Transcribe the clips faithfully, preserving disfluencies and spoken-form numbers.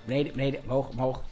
Beneden, beneden, omhoog, omhoog.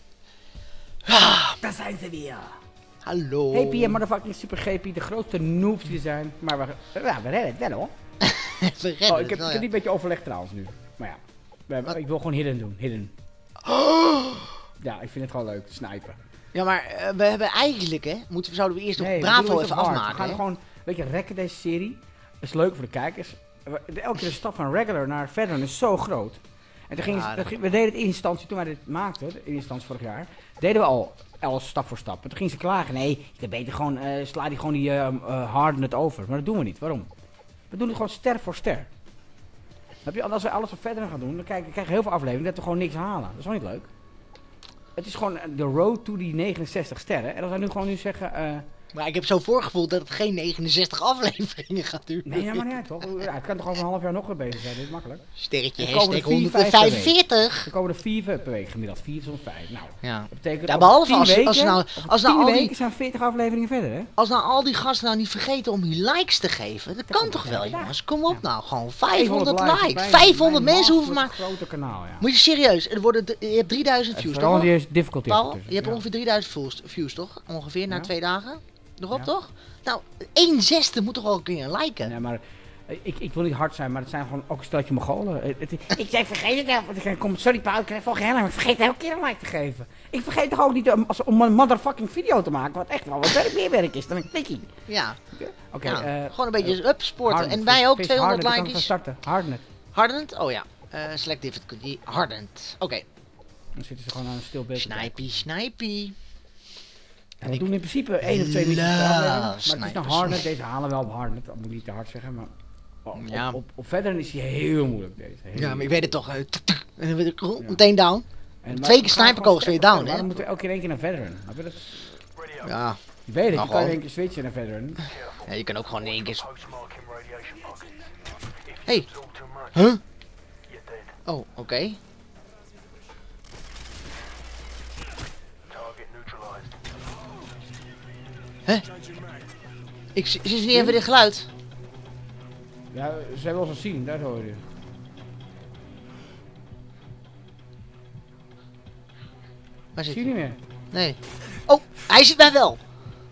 Ah, daar zijn ze weer. Hallo. Hey P M, motherfucking super G P, de grootste noobs die er zijn. Maar we, ja, we redden het wel hoor. we redden oh, ik heb, het wel, ik heb ja. niet een beetje overleg trouwens nu. Maar ja, we hebben, ik wil gewoon hidden doen, hidden. Oh. Ja, ik vind het gewoon leuk, snipen. Ja, maar uh, we hebben eigenlijk, hè, moeten we, zouden we eerst nog nee, Bravo we even hard. afmaken. We gaan hè? gewoon, weet je, rekken deze serie. Dat is leuk voor de kijkers. Elke keer de stap van regular naar verder is zo groot. En toen ging, Ja, dat ging, we deden het in instantie, toen wij dit maakten, in instantie vorig jaar, deden we al alles stap voor stap. En toen ging ze klagen, nee, je kan beter gewoon, uh, sla die gewoon die uh, uh, harden het over. Maar dat doen we niet, waarom? We doen het gewoon ster voor ster. Heb je, als we alles wat verder gaan doen, dan krijg je heel veel afleveringen dat we gewoon niks halen. Dat is wel niet leuk. Het is gewoon de road to die negenenzestig sterren. En als wij nu gewoon nu zeggen... Uh, maar ik heb zo voorgevoeld dat het geen negenenzestig afleveringen gaat duren. Nee, ja, maar niet uit, toch? Ja, het kan toch over een half jaar nog weer bezig zijn, dit is makkelijk. Sterretje er hashtag honderdvijfenveertig. Er komen er vier per week gemiddeld, vier tot vijf. Nou, ja. dat betekent ja, behalve als, weken, als ze nou, als nou al die weken zijn veertig afleveringen verder, hè? Als nou al die gasten nou niet vergeten om die likes te geven, dat, dat kan toch wel, jongens? Kom op ja. nou, gewoon vijfhonderd likes. likes. vijfhonderd mensen hoeven maar... grote kanaal, ja. Moet je serieus, er worden je hebt drieduizend views, toch? Die is difficulty. Paul, je hebt ja. ongeveer drieduizend views, views, toch? Ongeveer na ja. twee dagen. Erop, ja. toch? Nou, één zesde moet toch wel een keer liken? Nee, maar ik, ik wil niet hard zijn, maar het zijn gewoon ook een steltje Mongolen. Ik zei, vergeet het nou, want ik kom, sorry Paul, ik krijg volgens mij, maar ik vergeet elke keer een like te geven. Ik vergeet toch ook niet om, als, om een motherfucking video te maken, wat echt wel wat werk, meer werk is dan een tikkie. Ja. Oké, okay, ja, uh, gewoon een beetje up sporten. En wij ook tweehonderd likes. likes. starten, hardened. Hardened? Oh ja. Uh, select difficulty, hardened. Oké. Okay. Dan zitten ze gewoon aan een stil beeld. Snipey, snipey. En we ik doen in principe één of twee missies per aflevering, maar het is nou hardened. Deze halen we wel op hardened, dat moet ik niet te hard zeggen, maar... Op, ja. op, op, op verder is hij heel moeilijk deze. Heel ja, maar ik weet het toch. En dan word ik meteen down. En twee keer sniperkogels weer down, hè? Dan moeten we elke keer één keer naar verder. Dat... Ja. Je weet het, je kan één keer switchen naar verder. Ja, je kan ook gewoon in één keer... Hey. Huh? Oh, oké. Okay. Hè? Ik zie ze niet even dit geluid. Ja, ze hebben ons al zien, daar hoor je. Waar zit zie je niet meer? Nee. Oh, hij ziet mij wel.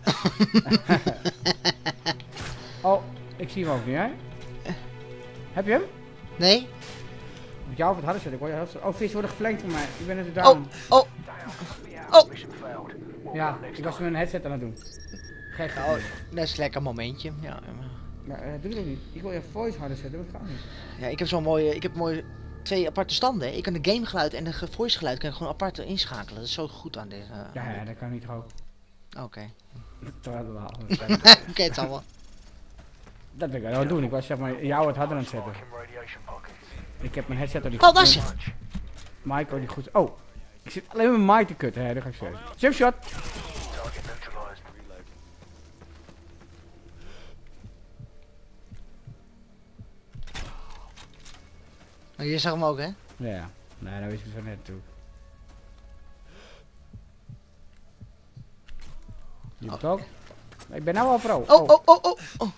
oh, ik zie hem ook niet, hè? Heb je hem? Nee. Moet jou of het harder zetten, ik hoor je. Oh, vis worden geflankt van mij. Ik ben het down. Oh, oh. Oh. Ja, ik was met een headset aan het doen. Gek. Oh, dat is een lekker momentje. Ja, maar uh, doe dat niet. Ik wil je voice harder zetten, dat gaat niet. Ja, ik heb zo'n mooie, ik heb mooie twee aparte standen. Ik kan de gamegeluid en de voice geluid kan ik gewoon apart inschakelen. Dat is zo goed aan deze. Uh, ja, ja, dat kan niet hoog. Oké. Okay. Oké, het zal wel. Dat ben ik wel doen. Ik was zeg maar jou het harder aan het zetten. Ik heb mijn headset er niet goed. Oh, dat is je. Mike die goed. Oh, ik zit alleen met mijn mic te kutten. Hè, dat ga ik zeggen. Jumpshot. Maar je zag hem ook, hè? Ja, nee, dat wist ik zo net toe. Je hebt ook? Ik ben nou al pro. Oh, oh, oh, oh, oh.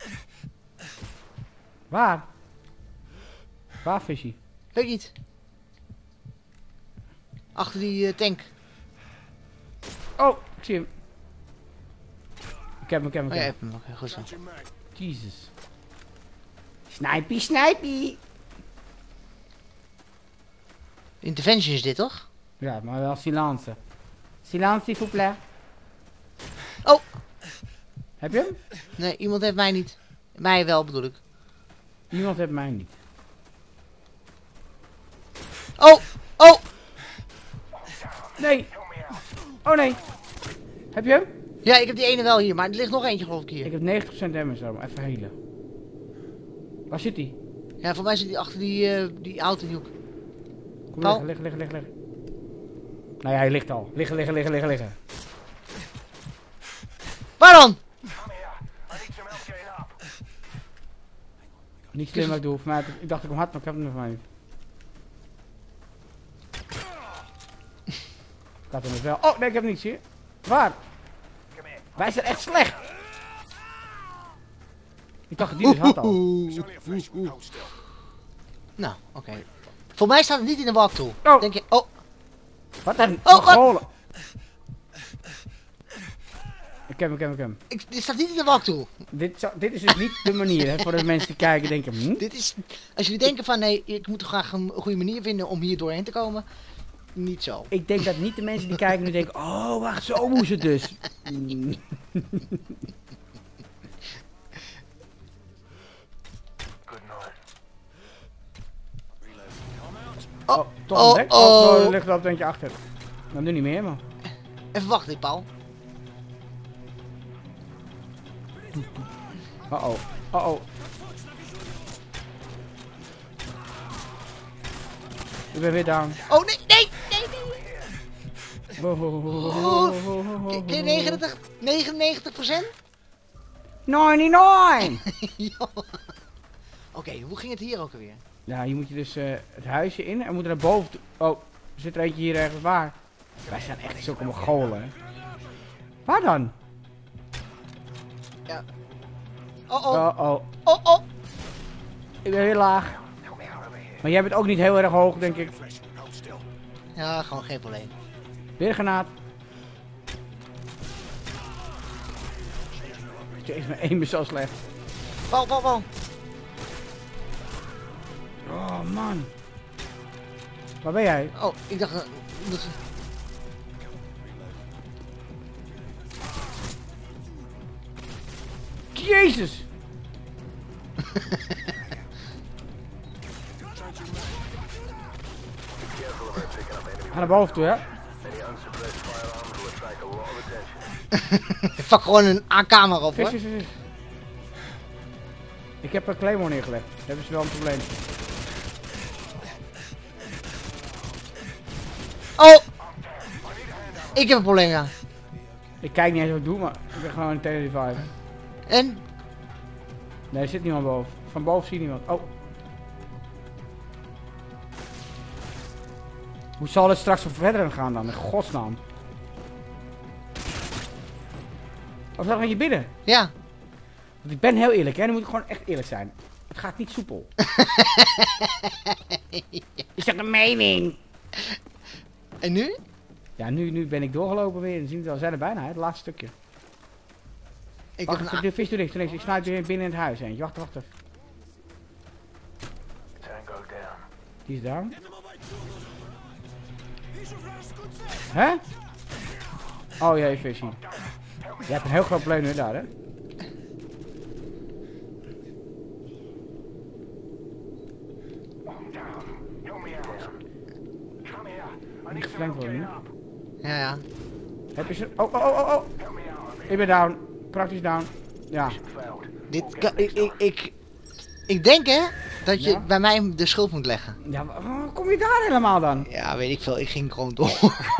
Waar? Waar, visje? Weet ik niet. Achter die uh, tank. Oh, ik zie hem. Ik heb hem, ik heb hem. Oh, ja, je hebt hem. Oké, goed zo. Jezus. Snipey, snipey. Intervention is dit, toch? Ja, maar wel silence. Silence, s'il vous plaît. Oh! Heb je hem? Nee, iemand heeft mij niet. Mij wel, bedoel ik. Niemand heeft mij niet. Oh! Oh! Nee! Oh nee! Heb je hem? Ja, ik heb die ene wel hier, maar er ligt nog eentje geloof ik hier. Ik heb negentig procent damage daarom, even helen. Waar zit die? Ja, voor mij zit die achter die, uh, die auto in die hoek. Kom liggen, liggen, liggen, liggen, liggen. Nou ja, hij ligt al. Liggen, liggen, liggen, liggen, liggen. Waar dan? Niet slim wat ik doe, voor mij, ik dacht ik hem had, maar ik heb hem nog maar niet. Ik had hem dus wel. Oh nee, ik heb hem niet, zie je? Waar? Wij zijn echt slecht! Ik dacht dat die dus had al. Nou, oké. Okay. Voor mij staat het niet in de walkthrough. Oh. Denk je, oh. Wat een Oh, wat? Mongolen. Ik heb hem, ik heb hem, ik heb hem. Ik, dit staat niet in de walkthrough. Dit, zou- dit is dus niet de manier, hè, voor de mensen die kijken en denken, hm? Dit is, als jullie denken van nee, ik moet graag een goede manier vinden om hier doorheen te komen. Niet zo. Ik denk dat niet de mensen die kijken nu denken, oh wacht, zo moest het dus. Mm. Oh, toch oh, ontdekt? Oh, oh. oh, er ligt er op eentje achter. Dan nu niet meer, man. Even wachten, Paul. Uh oh, uh oh. Ik ben weer down. Oh nee, nee, nee, nee. Oh. Ken ken je negenennegentig, negenennegentig procent? negenennegentig! Oké, hoe ging het hier ook alweer? Ja, hier moet je dus uh, het huisje in en moet er naar boven toe. Oh, er zit er eentje hier ergens waar. Wij zijn echt zulke Mongolen, hè. Waar dan? Ja. Oh oh, Oh oh. oh oh. Ik ben weer laag. Maar jij bent ook niet heel erg hoog, denk ik. Ja, gewoon geen probleem. Weer een granaat. Jezus, mijn aim is zo slecht. Paul, Paul, Paul. Oh man. Waar ben jij? Oh, ik dacht... Uh, dat... Jezus! Ga naar boven toe, hè? Ik pak gewoon een A K maar op, Vis, hoor. vis, vis. Ik heb een Claymore neergelegd. Dat hebben ze wel een probleem. Oh! Ik heb een probleem, ja. Ik kijk niet eens wat ik doe, maar ik ben gewoon een televisie. En? Nee, er zit niemand boven. Van boven zie je niemand. Oh. Hoe zal het straks verder gaan dan? In godsnaam. Of dan ga je binnen? Ja. Want ik ben heel eerlijk, hè? Dan moet ik gewoon echt eerlijk zijn. Het gaat niet soepel. Is dat een mening? En nu? Ja, nu, nu ben ik doorgelopen weer. En zien we wel, we zijn er bijna, hè? Het laatste stukje. Ik Wacht, heb even, een de vis doe niks, doe niks. Ik snuit weer binnen in het huis eentje. Wacht, wacht even. Die is down. Hè? Oh jee, visie. Je hebt een heel groot probleem nu daar, hè? Niet geflankt worden nu. Ja, ja. Heb je ze... Oh, oh, oh, oh, oh. Ik ben down. Praktisch down. Ja. Dit kan, ik, ik, ik, ik denk hè, dat je Ja? bij mij de schuld moet leggen. Ja, maar, oh, kom je daar helemaal dan? Ja, weet ik veel. Ik ging gewoon door.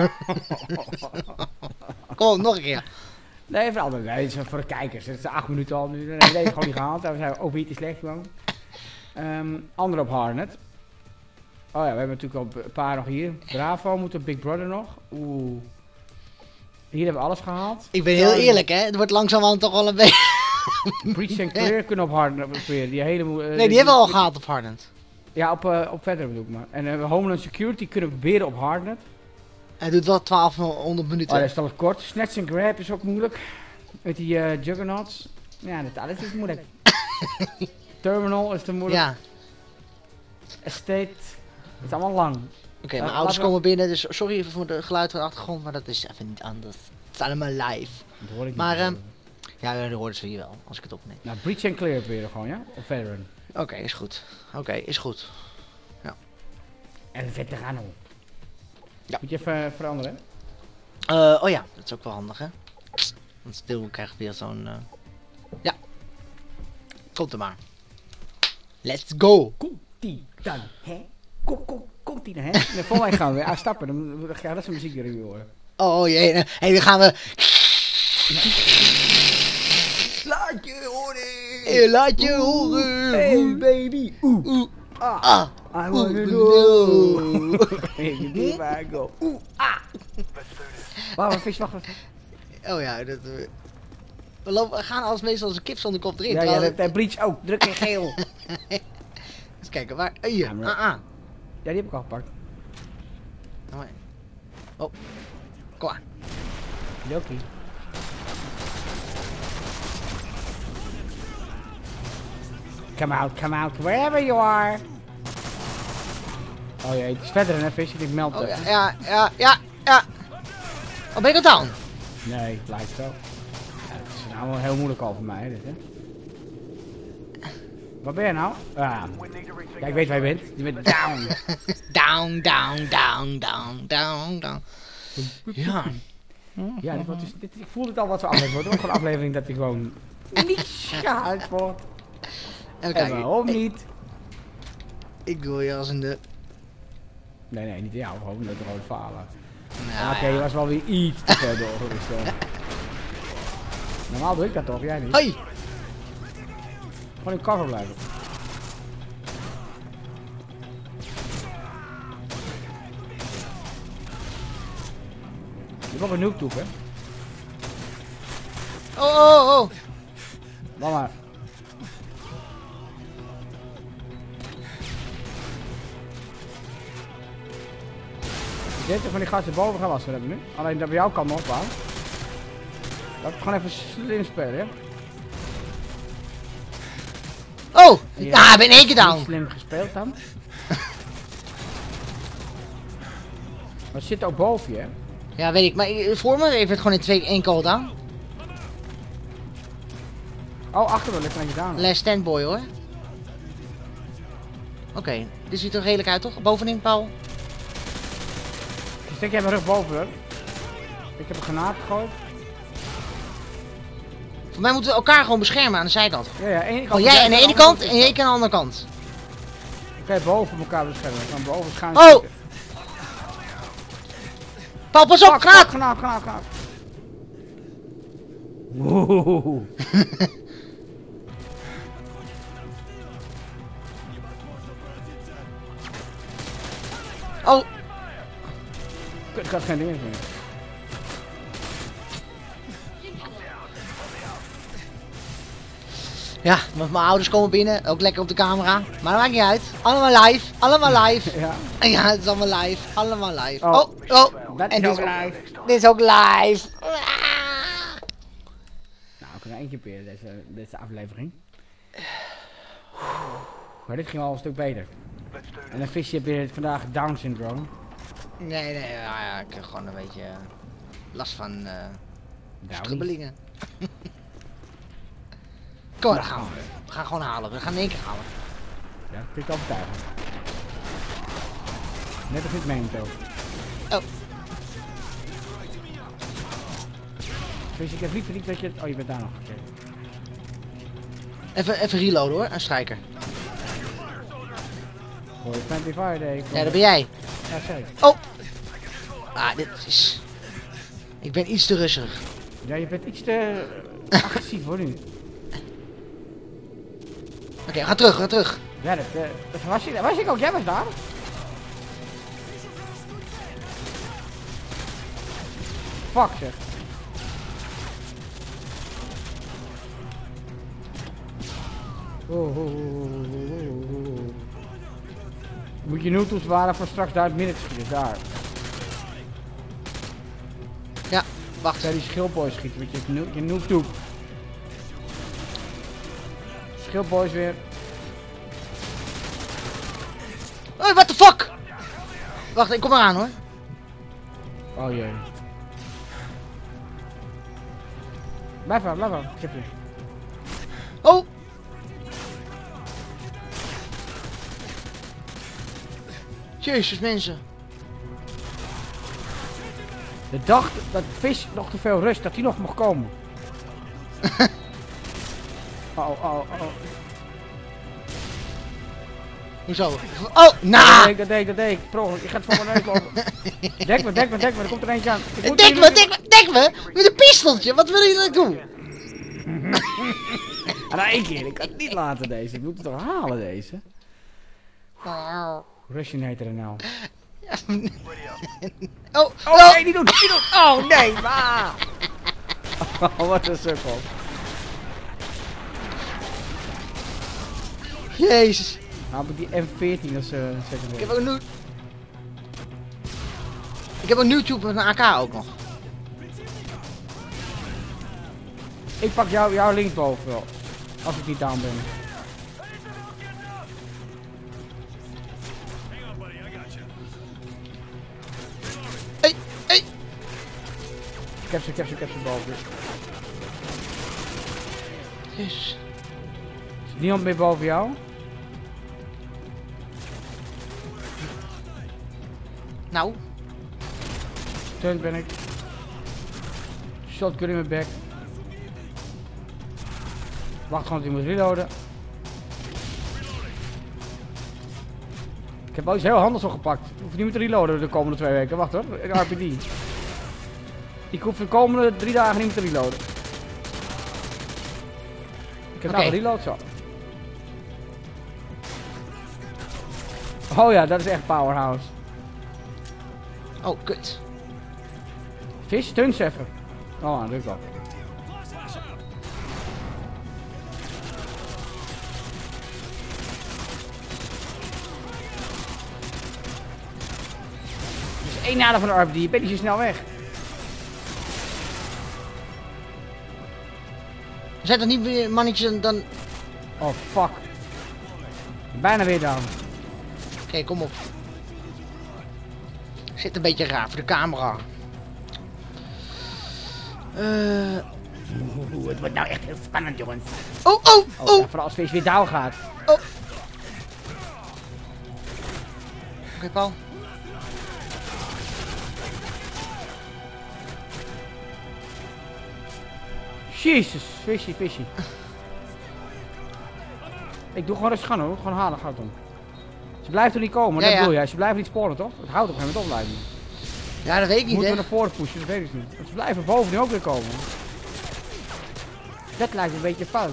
Kom, nog een keer. Nee, even altijd. Nee, het is voor de kijkers. Het is acht minuten al nu. Dat heeft gewoon niet gehaald. Daar zijn we ook niet slecht gewoon. Um, andere op Harnet. Oh ja, we hebben natuurlijk al een paar nog hier. Bravo, moet op Big Brother nog. Oeh. Hier hebben we alles gehaald. Ik ben heel eerlijk hè. Het wordt langzamerhand toch wel een beetje... Breach and Clear kunnen op Harnet proberen. Die hele... Uh, Nee, die hebben we al gehaald op Hardend. Ja, op, uh, op verder bedoel ik maar. En uh, Homeland Security kunnen we proberen op Harnet. Hij doet wel twaalfhonderd minuten. Oh, dat is dan kort. Snatch and Grab is ook moeilijk. Met die uh, Juggernauts. Ja, dat alles is moeilijk. Terminal is te moeilijk. Ja. Estate. Het is allemaal lang. Oké, Uh, mijn laten ouders we- komen binnen, dus sorry even voor de geluid van de achtergrond, maar dat is even niet anders. Het is allemaal live. Dat hoor ik niet. Maar, ehm, Ja, dat hoorden ze hier wel, als ik het opneem. Nou, Breach and Clear proberen gewoon, ja? Of Veteran. Oké, is goed. Oké, is goed. En Veterano. Ja. Moet je even uh, veranderen, hè? Uh, oh ja, dat is ook wel handig, hè? Want stil krijgt weer zo'n... Uh... Ja. Komt er maar. Let's go! Komt-ie dan, hè? Kom, kom, komt-ie dan, hè? En volgens mij gaan we weer aanstappen. Dan dan ga dat zijn muziek erin horen. Oh jee, hé, hey, dan gaan we... Laat je horen! Hey, laat je horen! Hey baby! Oeh! Oeh, Ah! ah, I oeh, wanna no. know! Baby, there I go! Oeh! Ah! Wacht, wacht, vis, wacht, wacht. Oh ja, dat... Uh... We, lopen, we gaan als meestal als een kip zonder kop erin. Ja, ja, terwijl- dat, dat Breach ook. Druk in geel. Eens kijken, waar... Uh, hier, Ja, maar- ah, ah. Ja, die heb ik al gepakt. Oh, ja. Oh. Kom maar. Loki. Come out, come out, wherever you are. Oh jee, het is verder hè, visje, ik meld Oh, het. ja, ja, ja, ja, ja. Oh, ben ik al down? Nee, het lijkt zo. Ja, het is nou wel heel moeilijk al voor mij, dit hè. Wat ben je nou? Ah. Ja, ik weet waar je bent. Je bent down. Down, down, down, down, down, down. Ja. Ja, dit wordt dus, dit, ik voel het al wat voor aflevering wordt. Ook gewoon een aflevering dat hij gewoon niet schaad wordt. Even En kijken. waarom Ik, niet? ik wil je als in de... Nee, nee, niet jou. Gewoon dat rode falen. Nou, Oké, ja. je was wel weer iets te ver doorgerust. hoor. Normaal doe ik dat toch, jij niet? Hoi! Gewoon in cover blijven. Je hebt ook een nuke toe, hè? Oh, oh, oh! Wacht maar. Ik denk dat van die gasten boven gaan wassen hebben nu. Alleen dat bij jou kan nog wel. Laat het gewoon even slim spelen, hè? Oh! Ja. Ah, ik ben in één keer Niet down. slim gespeeld dan. Maar het zit ook boven je, hè? Ja, weet ik. Maar eh, voor me heeft het gewoon in twee, één call down. Oh, achter me ligt er eentje down. Last stand boy hoor. Oké, okay. Dit ziet er redelijk uit toch? Bovenin, Paul? Ik steek jij mijn rug boven, hoor. Ik heb een granaat gegooid. Voor mij moeten we elkaar gewoon beschermen aan de zijkant. Ja, ja, ene kant. Oh, jij aan de ene kant en jij aan de andere kant. Oké, boven elkaar beschermen. Dan boven schuin. Oh! Paul, pas op, Fuck, granaat! fuck, granaat, granaat, granaat. Woehoehoe. Oh! Kut, ik had geen dingen meer. Ja, want mijn ouders komen binnen, ook lekker op de camera. Maar dat maakt niet uit. Allemaal live, allemaal live. Ja. Ja, het is allemaal live, allemaal live. Oh. Oh, oh. Dat En is dit ook is ook, live. dit is ook live. Nou, ik kan één keer per deze, deze aflevering. Maar dit ging al een stuk beter. En dan vis je weer vandaag Down syndroom. Nee, nee, ja, ja, ik heb gewoon een beetje eh, last van uh, Downies. strubbelingen. Kom maar, dan gaan we. We gaan gewoon halen, we gaan in één keer halen. Ja, dat vind ik overtuigend. Net als ik meen ook. Oh. Dus ik heb liever niet dat je het... Oh, je bent daar nog. Okay. Even, even reloaden hoor, een strijker. Hoi, Friendly Friday. Ja, dat ben jij. Ja, zeker. Oh! Ah, dit is... Ik ben iets te rustig. Ja, je bent iets te uh, agressief hoor nu. Oké, okay, ga terug, ga terug. Ja, dat, uh, dat was, je, was ik ook. Jij was daar. Fuck zeg. Oh, oh, oh, oh, oh, oh. Moet je noodles waren voor straks daar het midden te schieten, daar. Ja, wacht. Ja, die schildboys schieten met je, no je noob toe. Schildboys weer. Hoi, what the fuck? Wacht, ik kom eraan hoor. Oh jee. Blijf aan, blijf aan. Ik heb je. Oh! Jezus mensen. De dag dat vis nog te veel rust, dat hij nog mocht komen. oh, oh, oh. Hoezo? Oh, Dat nah! deed ik, dat deed ik, dat deed ik. Pro, je gaat voor mijn neus lopen. Dek me, dek me, dek me, er komt er eentje aan. Ik moet Dek hier- me, dek me, dek me! Met een pistoltje, wat wil je dat ik doe? Ah, nou één keer, ik kan het niet laten deze. Ik moet het toch halen deze. Russian heet er nou. Oh, Oh, oh! nee, niet doen, niet doen. Oh, nee, ma. Oh, wat een sukkel. heb een YouTube met een A K ook nog. Ik pak jou, jouw linksboven wel. Als ik niet down ben. Hey, hey. Ik heb ze, ik heb ze, ik heb ze boven. Yes. Is niemand meer boven jou? Nou. Stunt ben ik. Shotgun in mijn bek. Wacht gewoon dat hij moet reloaden. Ik heb wel iets heel handigs opgepakt. Ik hoef niet meer te reloaden de komende twee weken. Wacht hoor, een R P D. Ik hoef de komende drie dagen niet meer te reloaden. Ik heb Oké. nou gereload zo. Oh ja, dat is echt powerhouse. Oh, kut. Vis, stunts even. Oh, dat lukt wel. Dus één nadeel van de R P D, je bent niet zo snel weg. Er zijn toch niet meer mannetjes dan... Oké, Oh fuck. Bijna weer down. kom op. Zit een beetje raar voor de camera. Eh... Oeh, het wordt nou echt heel spannend jongens. Oh, oh, Oh, oh! ja, vooral als Vis weer down gaat. Oh! Oké, Paul. Jezus, visje, visje. Ik doe gewoon rustig aan hoor, gewoon halen gaat om. Ze blijft er niet komen, Ja, dat ja. bedoel jij. Ze blijven niet spawnen toch? Het houdt op een gegeven moment op blijven. Ja, dat weet ik niet, Moeten hè. we naar voren pushen, dat weet ik niet. Want ze blijven boven nu ook weer komen. Dat lijkt een beetje fout.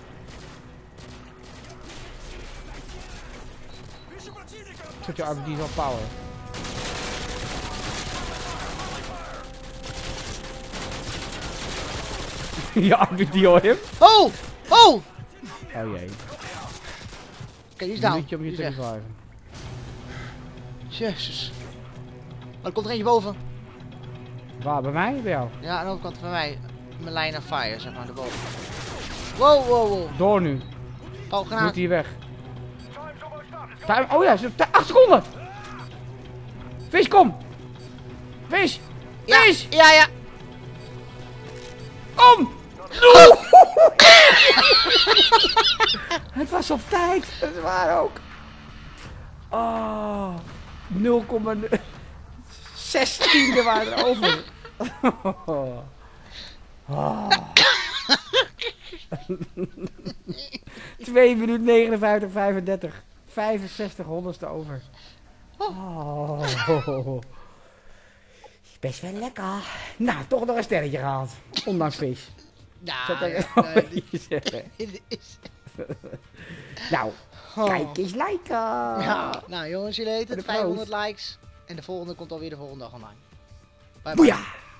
Zet je R P D's wel power. Ja, R P D hoor hem. Oh! Oh! Oké, Oh jee. die is down. Minuutje op je Die is weg. vijfenvijftig. Jezus. Maar er komt er eentje boven. Waar, bij mij? Bij jou? Ja, aan de overkant van mij. Mijn line of fire, zeg maar, erboven. Wow, wow, wow. Door nu. Oh, Moet granaat. hier weg. Time, oh ja, ze acht seconden! Vis, kom! Vis! Ja, Vis! ja, ja. Kom! No! Het was op tijd, dat is waar ook. Oh, nul komma zestien waren er over. Oh. twee minuten negenenvijftig, vijfendertig. vijfenzestig honderdste over. Oh. Best wel lekker. Nou, toch nog een sterretje gehaald. Ondanks vis. Nou, Zat er- ja, nee, dit- zeggen. dit is... Nou, Oh. kijk eens liken. Ja, nou jongens, jullie weten Voor het. de vijfhonderd likes. En de volgende komt alweer de volgende dag online. Bye bye. Boeia!